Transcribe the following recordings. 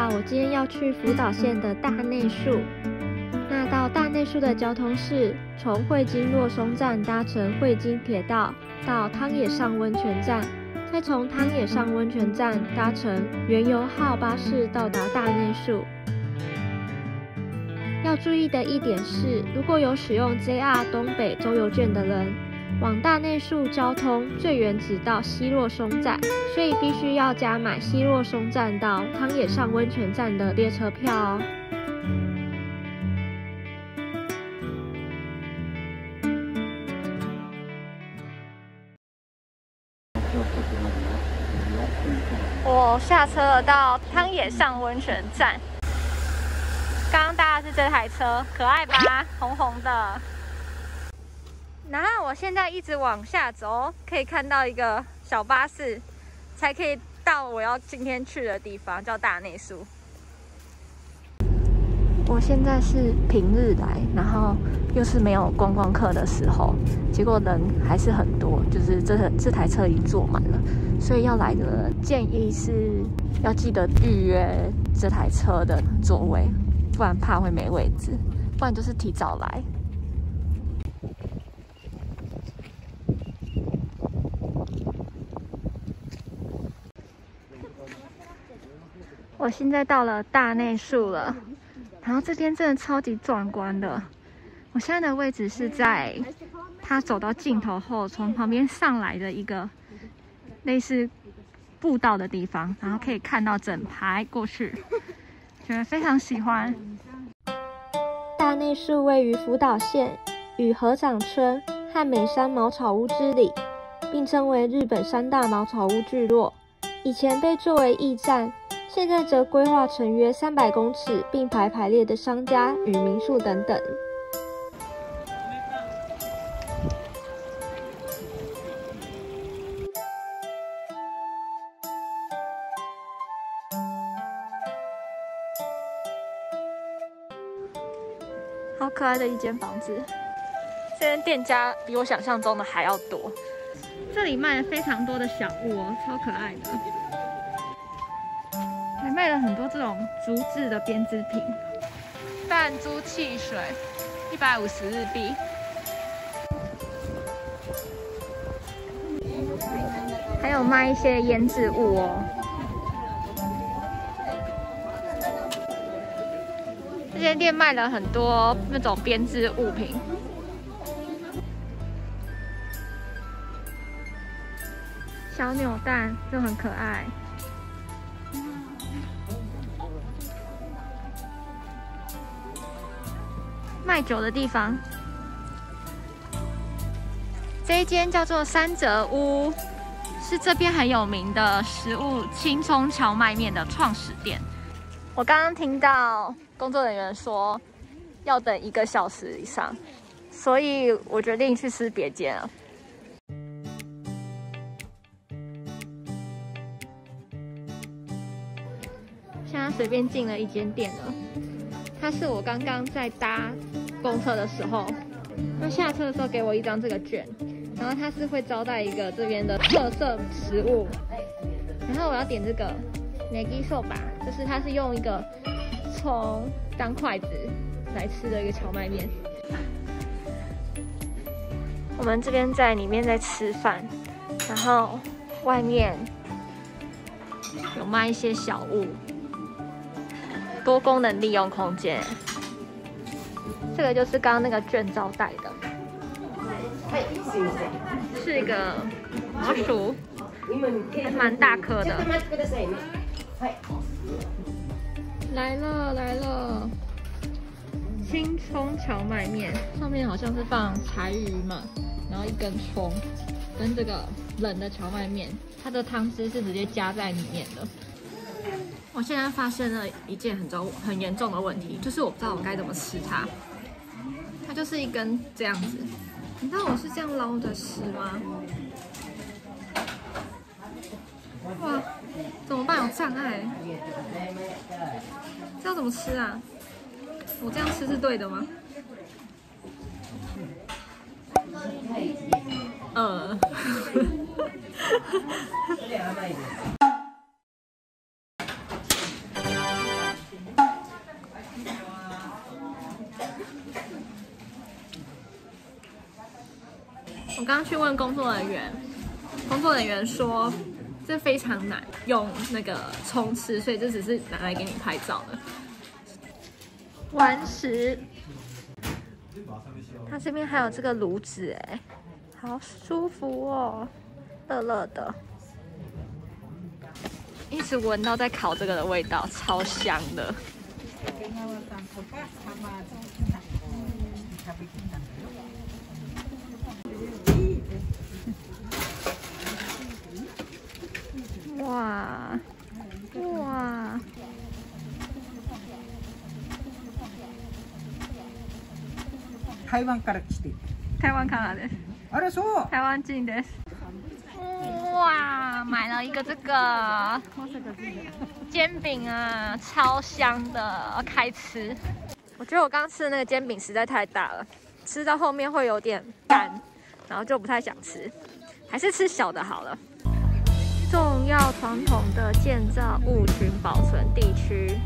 到我今天要去福岛县的大内宿。那到大内宿的交通是从会津若松站搭乘会津铁道到汤野上温泉站，再从汤野上温泉站搭乘原油号巴士到达大内宿。要注意的一点是，如果有使用 JR 东北周游券的人，往大内宿交通最远只到西若松站，所以必须要加买西若松站到汤野上温泉站的列车票哦。我下车了，到汤野上温泉站。刚刚搭的是这台车，可爱吧？红红的。然后我现在一直往下走，可以看到一个小巴士，才可以到我要今天去的地方，叫大内宿。我现在是平日来，然后又是没有观光客的时候，结果人还是很多，就是这台车已经坐满了，所以要来的人建议是要记得预约这台车的座位，不然怕会没位置，不然就是提早来。我现在到了大内宿了，然后这边真的超级壮观的。我现在的位置是在他走到尽头后，从旁边上来的一个类似步道的地方，然后可以看到整排过去，觉得非常喜欢。大内宿位于福岛县与合掌村和美山茅草屋之里，并称为日本三大茅草屋聚落。以前被作为驿站，现在则规划成约300公尺并排排列的商家与民宿等等。好可爱的一间房子，这间店家比我想象中的还要多。这里卖了非常多的小物哦，超可爱的。还卖了很多这种竹制的编织品，弹珠汽水150日币。还有卖一些腌制物哦。这间店卖了很多那种编织物品。小扭蛋就很可爱。卖酒的地方，这一间叫做三泽屋，是这边很有名的食物青葱荞麦面的创始店。我刚刚听到工作人员说要等1个小时以上，所以我决定去吃别间了。现在随便进了一间店了，它是我刚刚在搭公车的时候，那下车的时候给我一张这个券，然后它是会招待一个这边的特色食物，然后我要点这个negi soba，就是它是用一个葱当筷子来吃的一个荞麦面。我们这边在里面在吃饭，然后外面有卖一些小物，多功能利用空间。这个就是刚刚那个券招待的，是一个老鼠，还蛮大颗的。来了来了，青葱荞麦面，上面好像是放柴鱼嘛，然后1根葱，跟这个冷的荞麦面，它的汤汁是直接加在里面的。我现在发现了一件很严重的问题，就是我不知道我该怎么吃它。它就是一根这样子，你知道我是这样捞着吃吗？哇，怎么办？有障碍，这样怎么吃啊？我这样吃是对的吗？ 我刚刚去问工作人员，工作人员说这非常难用那个冲刺，所以这只是拿来给你拍照的。顽石，它这边还有这个炉子，哎，好舒服哦，热热的，一直闻到在烤这个的味道，超香的。哇哇！ 台湾から来て。 台湾からです。 あれそう。 台湾人です。哇，买了一个这个煎饼啊，超香的，要开吃。我觉得我刚刚吃的那个煎饼实在太大了，吃到后面会有点干，然后就不太想吃，还是吃小的好了。重要传统的建造物群保存地区。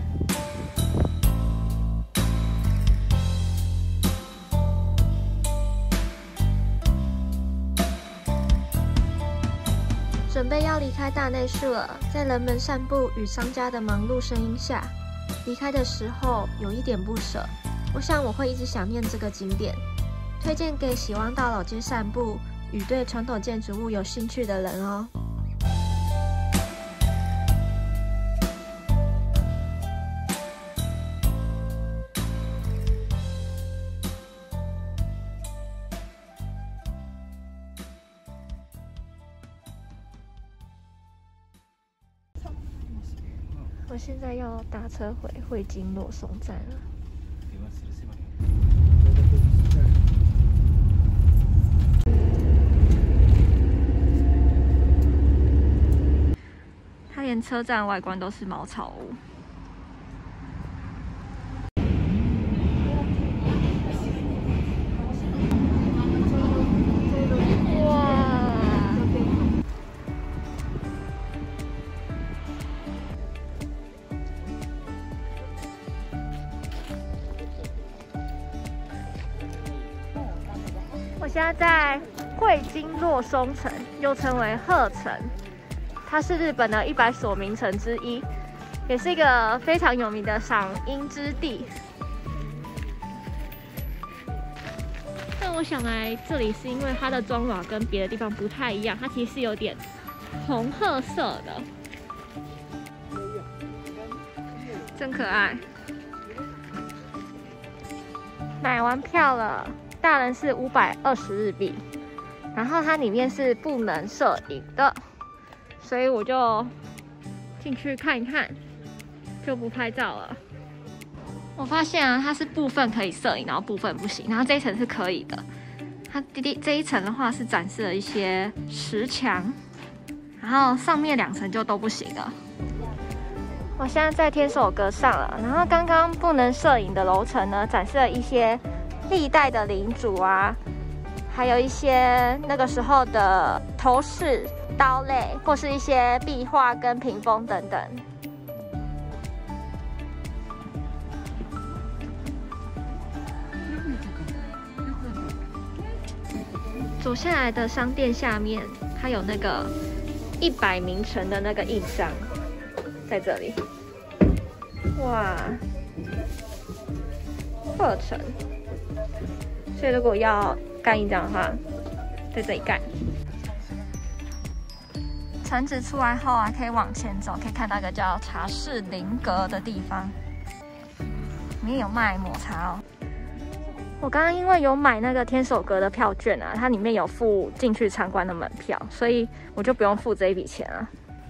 准备要离开大内树了，在人们散步与商家的忙碌声音下，离开的时候有一点不舍。我想我会一直想念这个景点，推荐给喜欢到老街散步与对传统建筑物有兴趣的人哦。我现在要搭车回汇金洛松站了。它连车站外观都是茅草屋。我现在在汇金洛松城，又称为鹤城，它是日本的100所名城之一，也是一个非常有名的赏樱之地。但我想来这里是因为它的砖瓦跟别的地方不太一样，它其实是有点红褐色的，真可爱。买完票了。大人是520日币，然后它里面是不能摄影的，所以我就进去看一看，就不拍照了。我发现啊，它是部分可以摄影，然后部分不行，然后这一层是可以的。它这一层的话是展示了一些石墙，然后上面2层就都不行了。我现在在天守阁上了，然后刚刚不能摄影的楼层呢，展示了一些历代的领主啊，还有一些那个时候的头饰、刀类，或是一些壁画跟屏风等等。走下来的商店下面，它有那个100名城的那个印章，在这里。哇，鹤城。所以如果要干印章的话，在这里干。城址出来后啊，可以往前走，可以看到一个叫茶室林阁的地方，里面有卖抹茶哦。我刚刚因为有买那个天守阁的票券啊，它里面有付进去参观的门票，所以我就不用付这一笔钱啊。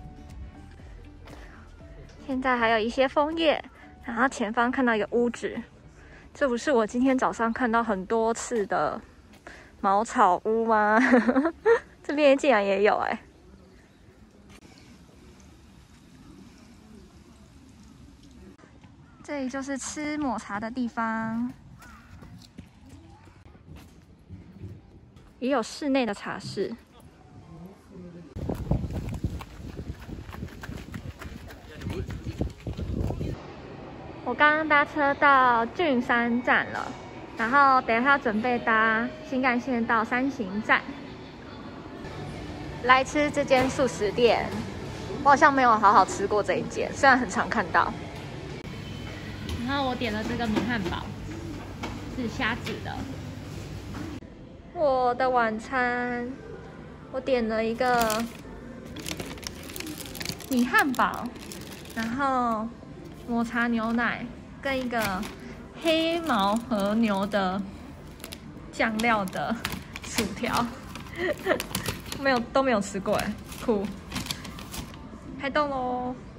现在还有一些枫叶，然后前方看到一个屋子。这不是我今天早上看到很多次的茅草屋吗？这边竟然也有哎！这里就是吃抹茶的地方，也有室内的茶室。我刚刚搭车到郡山站了，然后等一下准备搭新干线到山形站。 来吃这间素食店，我好像没有好好吃过这一间，虽然很常看到。然后我点了这个米汉堡，是虾子的。我的晚餐，我点了一个米汉堡，然后抹茶牛奶跟一个黑毛和牛的酱料的薯条，都没有吃过哎，酷！开动喽！